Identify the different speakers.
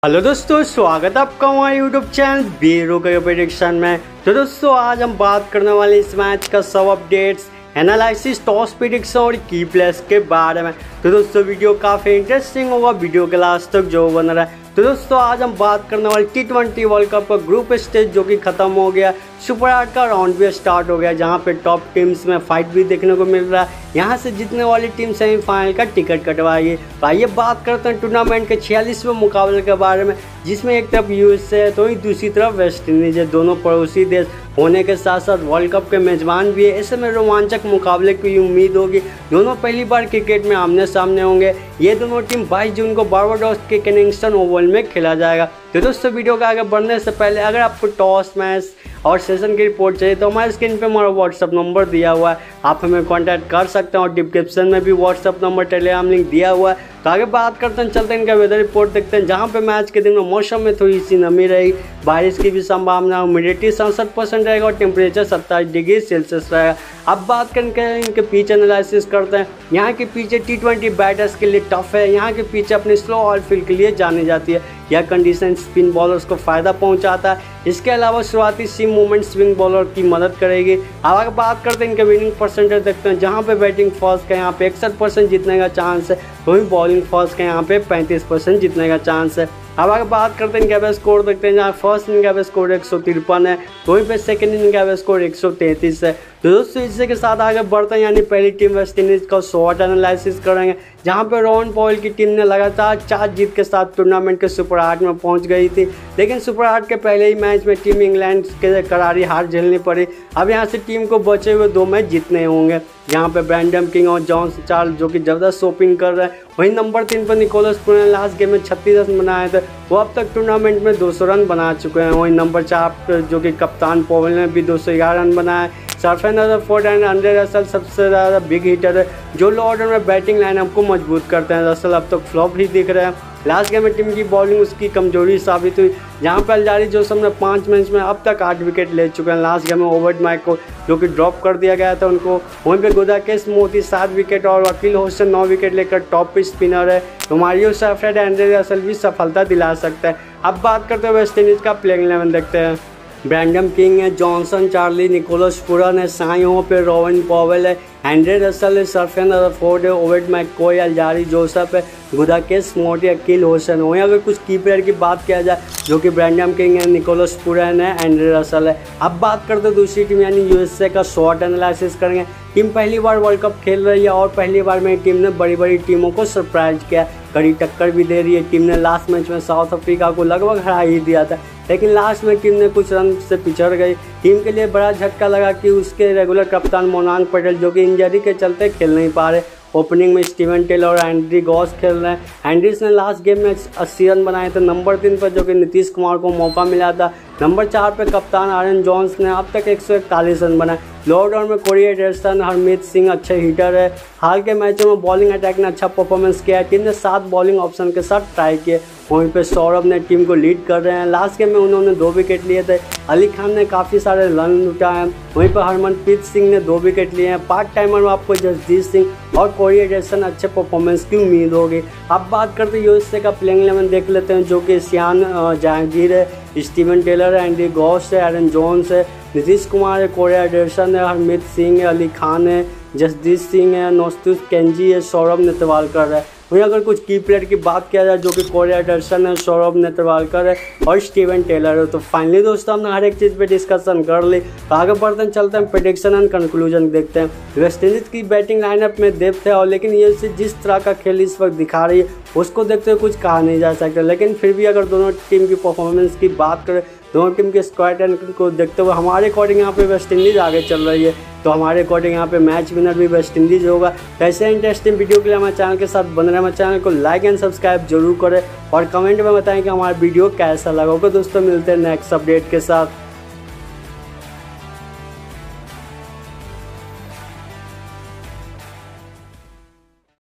Speaker 1: Hello दोस्तों, स्वागत है आपका हमारे यूट्यूब चैनल बीरो के प्रेडिक्शन में। तो दोस्तों आज हम बात करने वाले इस मैच का सब अपडेट्स, एनालिसिस, टॉस प्रेडिक्शन और की प्लेस के बारे में। तो दोस्तों वीडियो काफ़ी इंटरेस्टिंग होगा, वीडियो के लास्ट तक जो बन रहा है। तो दोस्तों आज हम बात करने वाले T20 वर्ल्ड कप का ग्रुप स्टेज जो कि खत्म हो गया, सुपर 8 का राउंड भी स्टार्ट हो गया, जहां पे टॉप टीम्स में फाइट भी देखने को मिल रहा है। यहां से जीतने वाली टीम सेमीफाइनल का टिकट कटवाएगी। तो आइए बात करते हैं टूर्नामेंट के 46वें मुकाबले के बारे में, जिसमें एक तरफ यूएसए है तो ही दूसरी तरफ वेस्ट इंडीज है। दोनों पड़ोसी देश होने के साथ साथ वर्ल्ड कप के मेजबान भी है। ऐसे में रोमांचक मुकाबले की उम्मीद होगी। दोनों पहली बार क्रिकेट में आमने सामने होंगे। ये दोनों टीम 22 जून को बारबाडोस के किंगस्टन ओवल में खेला जाएगा। तो दोस्तों वीडियो के आगे बढ़ने से पहले अगर आपको टॉस, मैच और सेशन की रिपोर्ट चाहिए तो हमारे स्क्रीन पे हमारा व्हाट्सअप नंबर दिया हुआ है, आप हमें कांटेक्ट कर सकते हैं और डिस्क्रिप्शन में भी व्हाट्सअप नंबर, टेलीग्राम लिंक दिया हुआ है। तो आगे बात करते हैं, चलते हैं इनका वेदर रिपोर्ट देखते हैं, जहां पे मैच के दिन में मौसम में थोड़ी सी नमी रहेगी, बारिश की भी संभावना, ह्यूमिडिटी 67% रहेगा और टेम्परेचर 27 डिग्री सेल्सियस रहेगा। अब बात करें इनके पिच एनालिसिस करते हैं। यहाँ की पिच T20 बैटर्स के लिए टफ है। यहाँ की पिच अपने स्लो ऑल फील्ड के लिए जानी जाती है। यह कंडीशन स्पिन बॉलर्स को फ़ायदा पहुंचाता है। इसके अलावा शुरुआती सीम मूवमेंट स्विंग बॉलर की मदद करेगी। अब अगर बात करते हैं इनके विनिंग परसेंटेज देखते हैं, जहां पे बैटिंग फर्स्ट का यहाँ पे 61% जीतने का चांस है, तो ही बॉलिंग फर्स्ट का यहाँ पे 35% जीतने का चांस है। अब अगर बात करते हैं इनका एवरेज स्कोर देखते हैं, जहाँ फर्स्ट इनिंग का एवरेज स्कोर 153 है, तो वहीं पे सेकंड इनिंग का एवरेज स्कोर 133 है। तो दोस्तों इसी के साथ आगे बढ़ते हैं, यानी पहली टीम वेस्ट इंडीज का शॉर्ट एनालिसिस करेंगे, जहां पे रोहन पॉवेल की टीम ने लगातार 4 जीत के साथ टूर्नामेंट के सुपर 8 में पहुंच गई थी। लेकिन सुपर 8 के पहले ही मैच में टीम इंग्लैंड के करारी हार झेलनी पड़ी। अब यहां से टीम को बचे हुए 2 मैच जीतने होंगे, जहां पे ब्रैंडम किंग और जॉन चार्ल्स जो कि जबरदस्त शॉपिंग कर रहे हैं। वहीं नंबर 3 पर निकोलस पूरन ने लास्ट गेम में 36 रन बनाए थे, वो अब तक टूर्नामेंट में 200 रन बना चुके हैं। वहीं नंबर 4 पर जो कि कप्तान पॉवेल ने भी 211 रन बनाए। Sherfane Rutherford and Andre Russell सबसे ज़्यादा बिग हिटर है, जो लो ऑर्डर में बैटिंग लाइनअप को मजबूत करते हैं। रसल अब तक फ्लॉप ही दिख रहे हैं। लास्ट गेम में टीम की बॉलिंग उसकी कमजोरी साबित हुई, जहां पर अल्जारी जोसफ ने 5 मैच में अब तक 8 विकेट ले चुके हैं। लास्ट गेम में ओवर्ड माइक को जो कि ड्रॉप कर दिया गया था उनको। वहीं पे गुदाकेश मोती 7 विकेट और वकील होसन 9 विकेट लेकर टॉप पे स्पिनर है। तो मारियो सेफ्रेड, एंड्रे रसल भी सफलता दिला सकता है। अब बात करते हैं वेस्ट इंडीज का प्लेइंग 11 देखते हैं। ब्रैंडम किंग है, जॉनसन चार्ली, निकोलस पूरन है, Shai Hope Rovman Powell है, एंड्रे रसल है, सरफेनर फोर्ड है, ओवेड मैककॉय, अल्जारी जोसफ है, गुदाकेश मोती, अकील होसन। वहीं अगर कुछ की प्लेयर की बात किया जाए जो कि ब्रैंडम किंग है, निकोलस पूरन है, एंड्रे रसल है। अब बात करते हैं दूसरी टीम यानी यूएसए का शॉर्ट एनालिसिस करेंगे। टीम पहली बार वर्ल्ड कप खेल रही है और पहली बार में टीम ने बड़ी बड़ी टीमों को सरप्राइज किया, कड़ी टक्कर भी दे रही है। टीम ने लास्ट मैच में साउथ अफ्रीका को लगभग हरा ही दिया था, लेकिन लास्ट में टीम ने कुछ रन से पिछड़ गई। टीम के लिए बड़ा झटका लगा कि उसके रेगुलर कप्तान मोनांग पटेल जो कि इंजरी के चलते खेल नहीं पा रहे। ओपनिंग में स्टीवन टेलर और एंड्री गॉस खेल रहे हैं। एंड्रीज ने लास्ट गेम में 80 रन बनाए थे। नंबर 3 पर जो कि नीतीश कुमार को मौका मिला था। नंबर 4 पर कप्तान आरन जॉन्स ने अब तक 141 रन बनाए। लोअर ऑर्डर में कोरी एडरसन, हरमीत सिंह अच्छे हिटर है। हाल के मैचों में बॉलिंग अटैक ने अच्छा परफॉर्मेंस किया है। टीम ने 7 बॉलिंग ऑप्शन के साथ ट्राई किए। वहीं पे सौरभ ने टीम को लीड कर रहे हैं। लास्ट गेम में उन्होंने 2 विकेट लिए थे। अली खान ने काफ़ी सारे रन लुटाए हैं। वहीं पर हरमनप्रीत सिंह ने 2 विकेट लिए हैं। पार्ट टाइमर में आपको जसजीत सिंह और कोरी एडरसन अच्छे परफॉर्मेंस की उम्मीद होगी। अब बात करते हैं यूएसए का प्लेइंग 11 देख लेते हैं, जो कि सियान जहांगीर है, स्टीवन टेलर है, एंडी गॉस है, एरन जोन्स है, नीतीश कुमार है, कोरी एडरसन है, हरमीत सिंह है, अली खान है, जसजीत सिंह है, नौस्तुस केंजी है, सौरभ नेतवालकर है। वहीं अगर कुछ की प्लेयर की बात किया जाए जो कि कोरी एडरसन है, सौरभ नेतवालकर है और स्टीवन टेलर है। तो फाइनली दोस्तों हमने हर एक चीज़ पे डिस्कशन कर ली। तो आगे बढ़ते हैं, चलते हैं प्रेडिक्शन एंड कंक्लूजन देखते हैं। वेस्ट इंडीज़ की बैटिंग लाइनअप में डेप्थ है, और लेकिन ये जिस तरह का खेल इस वक्त दिखा रही है उसको देखते हुए कुछ कहा नहीं जा सकता। लेकिन फिर भी अगर दोनों टीम की परफॉर्मेंस की बात करें, दोनों टीम के स्क्वाड को देखते हुए हमारे अकॉर्डिंग यहाँ पे वेस्ट इंडीज़ आगे चल रही है। तो हमारे अकॉर्डिंग यहाँ पे मैच विनर भी वेस्ट इंडीज़ होगा। तो ऐसे इंटरेस्टिंग वीडियो के लिए हमारे चैनल के साथ बने रहे। हमारे चैनल को लाइक एंड सब्सक्राइब जरूर करें और कमेंट में बताएं कि हमारा वीडियो कैसा लगा। ओके दोस्तों, मिलते हैं नेक्स्ट अपडेट के साथ।